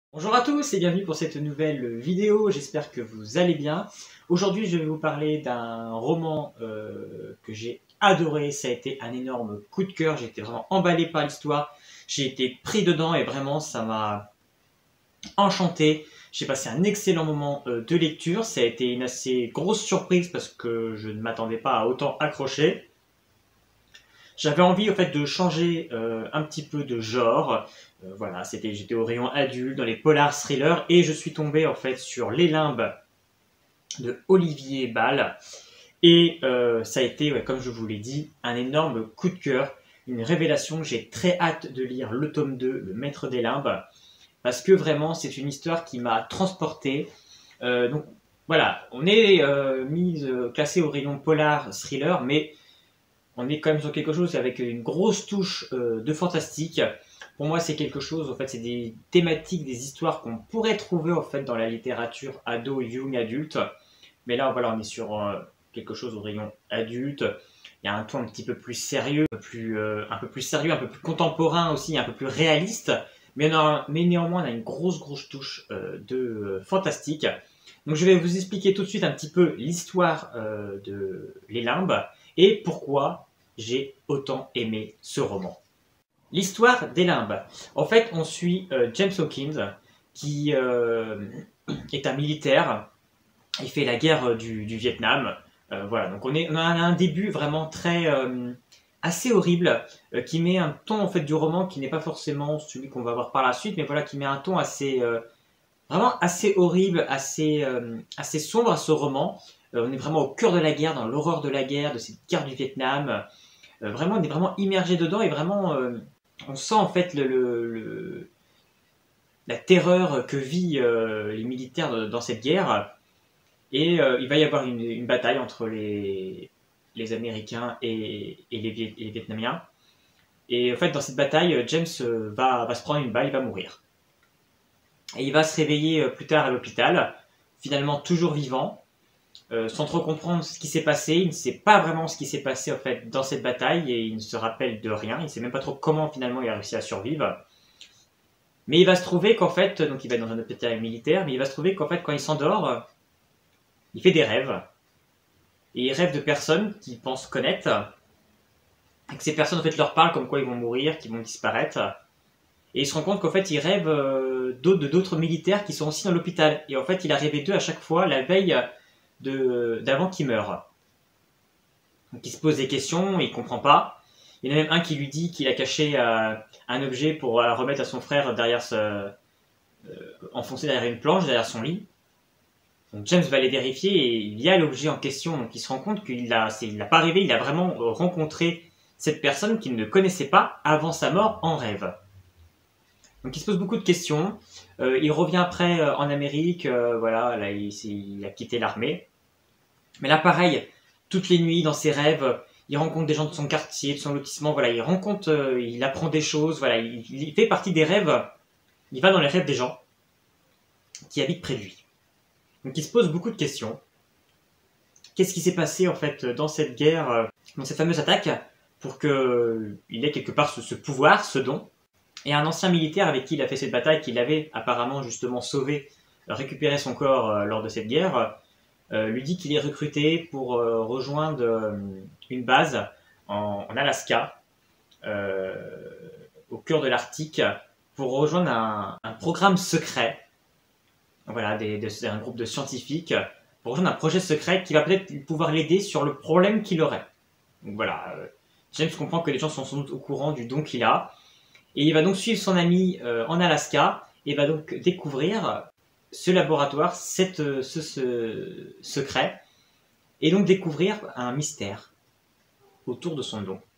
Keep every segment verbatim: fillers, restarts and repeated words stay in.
Bonjour à tous et bienvenue pour cette nouvelle vidéo, j'espère que vous allez bien. Aujourd'hui je vais vous parler d'un roman euh, que j'ai adoré, ça a été un énorme coup de cœur, j'ai été vraiment emballé par l'histoire, j'ai été pris dedans et vraiment ça m'a enchanté. J'ai passé un excellent moment euh, de lecture, ça a été une assez grosse surprise parce que je ne m'attendais pas à autant accrocher. J'avais envie en fait de changer euh, un petit peu de genre. Euh, voilà, c'était, j'étais au rayon adulte dans les polars thrillers et je suis tombé en fait sur Les Limbes de Olivier Bal. Et euh, ça a été, ouais, comme je vous l'ai dit, un énorme coup de cœur, une révélation. J'ai très hâte de lire le tome deux, Le Maître des Limbes, parce que vraiment c'est une histoire qui m'a transporté. Euh, donc voilà, on est euh, mis euh, classé au rayon polar thriller, mais on est quand même sur quelque chose avec une grosse touche euh, de fantastique. Pour moi, c'est quelque chose, en fait, c'est des thématiques, des histoires qu'on pourrait trouver en fait dans la littérature ado, young, adulte. Mais là, voilà, on est sur euh, quelque chose au rayon adulte. Il y a un ton un petit peu plus sérieux, un peu plus, euh, un peu plus sérieux, un peu plus contemporain aussi, un peu plus réaliste. Mais, on mais néanmoins, on a une grosse, grosse touche euh, de euh, fantastique. Donc, je vais vous expliquer tout de suite un petit peu l'histoire euh, de Les Limbes et pourquoi j'ai autant aimé ce roman. L'histoire des Limbes. En fait, on suit euh, James Hawkins, qui euh, est un militaire. Il fait la guerre du, du Vietnam. Euh, voilà, donc on, est, on a un début vraiment très euh, assez horrible, euh, qui met un ton en fait du roman qui n'est pas forcément celui qu'on va voir par la suite, mais voilà, qui met un ton assez euh, vraiment assez horrible, assez euh, assez sombre à ce roman. Euh, on est vraiment au cœur de la guerre, dans l'horreur de la guerre, de cette guerre du Vietnam. Euh, vraiment, on est vraiment immergé dedans et vraiment, euh, on sent en fait le, le, le, la terreur que vivent euh, les militaires dans cette guerre. Et euh, il va y avoir une, une bataille entre les, les Américains et, et, les, et, les, Vietnamiens. Et en fait, dans cette bataille, James va, va se prendre une balle, il va mourir. Et il va se réveiller plus tard à l'hôpital, finalement toujours vivant. Euh, sans trop comprendre ce qui s'est passé, il ne sait pas vraiment ce qui s'est passé en fait dans cette bataille et il ne se rappelle de rien. Il ne sait même pas trop comment finalement il a réussi à survivre. Mais il va se trouver qu'en fait, donc il va être dans un hôpital militaire, mais il va se trouver qu'en fait quand il s'endort, il fait des rêves. Et il rêve de personnes qu'il pense connaître. Et que ces personnes en fait leur parlent comme quoi ils vont mourir, qu'ils vont disparaître. Et il se rend compte qu'en fait il rêve euh, d'autres, de d'autres militaires qui sont aussi dans l'hôpital. Et en fait il a rêvé d'eux à chaque fois la veille de, d'avant qu'il meure. Donc il se pose des questions, il comprend pas. Il y en a même un qui lui dit qu'il a caché euh, un objet pour euh, remettre à son frère derrière ce, euh, enfoncé derrière une planche, derrière son lit. Donc James va aller vérifier et il y a l'objet en question. Donc il se rend compte qu'il a, c'est, il n'a pas rêvé, il a vraiment rencontré cette personne qu'il ne connaissait pas avant sa mort en rêve. Donc il se pose beaucoup de questions. Euh, il revient après euh, en Amérique, euh, voilà, là il, il a quitté l'armée. Mais là pareil, toutes les nuits dans ses rêves, il rencontre des gens de son quartier, de son lotissement, voilà, il rencontre, euh, il apprend des choses, voilà, il, il fait partie des rêves, il va dans les rêves des gens qui habitent près de lui. Donc il se pose beaucoup de questions. Qu'est-ce qui s'est passé en fait dans cette guerre, dans cette fameuse attaque, pour qu'il ait quelque part ce, ce pouvoir, ce don. Et un ancien militaire avec qui il a fait cette bataille, qui l'avait apparemment justement sauvé, récupéré son corps euh, lors de cette guerre, euh, lui dit qu'il est recruté pour euh, rejoindre euh, une base en, en Alaska, euh, au cœur de l'Arctique, pour rejoindre un, un programme secret. Voilà, des, des, un groupe de scientifiques pour rejoindre un projet secret qui va peut-être pouvoir l'aider sur le problème qu'il aurait. Donc voilà, euh, James comprend que les gens sont sans doute au courant du don qu'il a. Et il va donc suivre son ami euh, en Alaska et va donc découvrir ce laboratoire, cette, ce, ce secret, et donc découvrir un mystère autour de son don.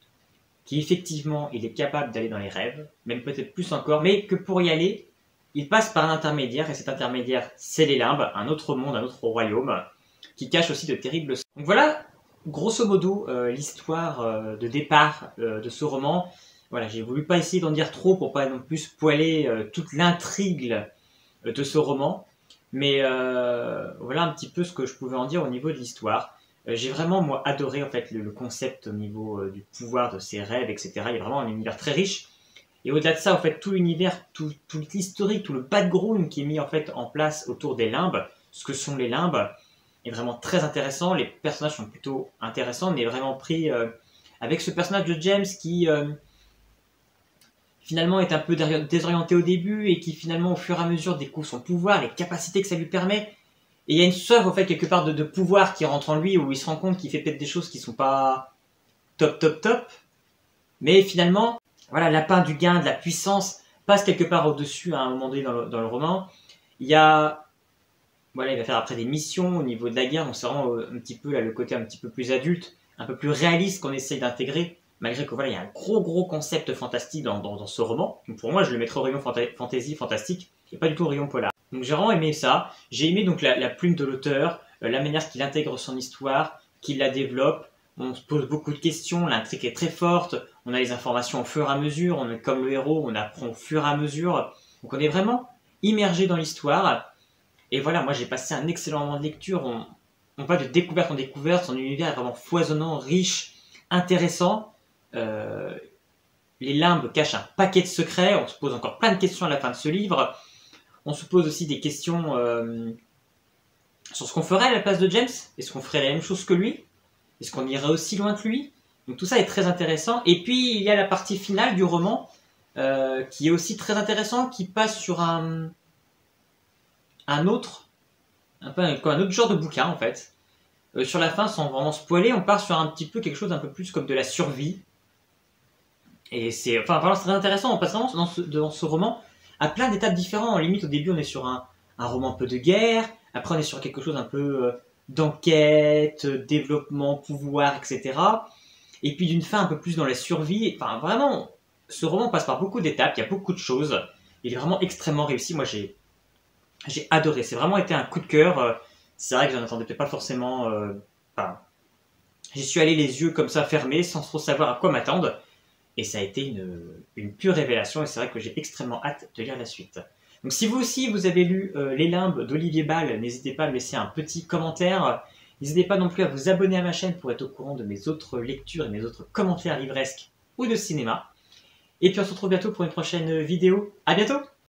Qui effectivement, il est capable d'aller dans les rêves, même peut-être plus encore, mais que pour y aller, il passe par un intermédiaire, et cet intermédiaire, c'est les Limbes, un autre monde, un autre royaume, qui cache aussi de terribles... Donc voilà, grosso modo, euh, l'histoire euh, de départ euh, de ce roman. Voilà, j'ai voulu pas essayer d'en dire trop pour pas non plus spoiler euh, toute l'intrigue euh, de ce roman, mais euh, voilà un petit peu ce que je pouvais en dire au niveau de l'histoire. Euh, j'ai vraiment, moi, adoré en fait le, le concept au niveau euh, du pouvoir de ses rêves, et cetera. Il y a vraiment un univers très riche. Et au-delà de ça, en fait, tout l'univers, tout, tout l'historique, tout le background qui est mis en fait en place autour des limbes, ce que sont les limbes, est vraiment très intéressant. Les personnages sont plutôt intéressants, mais vraiment pris euh, avec ce personnage de James qui euh, finalement est un peu désorienté au début et qui finalement au fur et à mesure découvre son pouvoir, les capacités que ça lui permet. Et il y a une soif en fait quelque part de, de pouvoir qui rentre en lui où il se rend compte qu'il fait peut-être des choses qui sont pas top top top. Mais finalement, voilà, l'appât du gain, de la puissance passe quelque part au-dessus à un moment donné dans le, dans le roman. Il y a, voilà, il va faire après des missions au niveau de la guerre, donc c'est vraiment un petit peu là, le côté un petit peu plus adulte, un peu plus réaliste qu'on essaye d'intégrer, malgré que voilà, il y a un gros gros concept fantastique dans, dans, dans ce roman. Donc pour moi, je le mettrais au rayon fanta fantasy fantastique, et pas du tout au rayon polar. Donc j'ai vraiment aimé ça. J'ai aimé donc la, la plume de l'auteur, euh, la manière qu'il intègre son histoire, qu'il la développe. On se pose beaucoup de questions, l'intrigue est très forte, on a les informations au fur et à mesure, on est comme le héros, on apprend au fur et à mesure. Donc on est vraiment immergé dans l'histoire. Et voilà, moi j'ai passé un excellent moment de lecture. On, on va de découverte en découverte, son univers est vraiment foisonnant, riche, intéressant. Euh, les limbes cachent un paquet de secrets, on se pose encore plein de questions à la fin de ce livre. On se pose aussi des questions euh, sur ce qu'on ferait à la place de James. Est-ce qu'on ferait la même chose que lui? Est-ce qu'on irait aussi loin que lui? Donc tout ça est très intéressant. Et puis il y a la partie finale du roman euh, qui est aussi très intéressant, qui passe sur un, un autre, un peu un, un autre genre de bouquin en fait. Euh, sur la fin, sans vraiment spoiler, on part sur un petit peu quelque chose d'un peu plus comme de la survie. Et c'est enfin vraiment très intéressant. On passe vraiment dans ce, dans ce roman à plein d'étapes différentes. En limite, au début, on est sur un, un roman un peu de guerre. Après, on est sur quelque chose un peu euh, d'enquête, développement, pouvoir, et cetera. Et puis d'une fin un peu plus dans la survie. Enfin, vraiment, ce roman passe par beaucoup d'étapes. Il y a beaucoup de choses. Il est vraiment extrêmement réussi. Moi, j'ai j'ai adoré. C'est vraiment été un coup de cœur. C'est vrai que j'en attendais peut-être pas forcément. Euh, enfin, j'y suis allé les yeux comme ça fermés, sans trop savoir à quoi m'attendre. Et ça a été une, une pure révélation. Et c'est vrai que j'ai extrêmement hâte de lire la suite. Donc si vous aussi vous avez lu euh, Les Limbes d'Olivier Bal, n'hésitez pas à me laisser un petit commentaire. N'hésitez pas non plus à vous abonner à ma chaîne pour être au courant de mes autres lectures et mes autres commentaires livresques ou de cinéma. Et puis on se retrouve bientôt pour une prochaine vidéo. À bientôt!